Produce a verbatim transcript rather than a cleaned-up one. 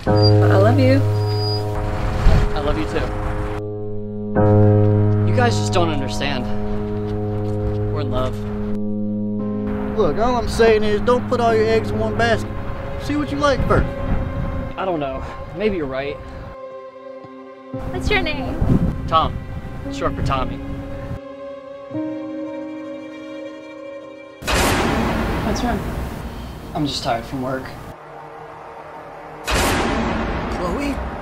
I love you. I love you too. You guys just don't understand. We're in love. Look, all I'm saying is don't put all your eggs in one basket. See what you like first. I don't know. Maybe you're right. What's your name? Tom. Short for Tommy. What's wrong? I'm just tired from work. Chloe?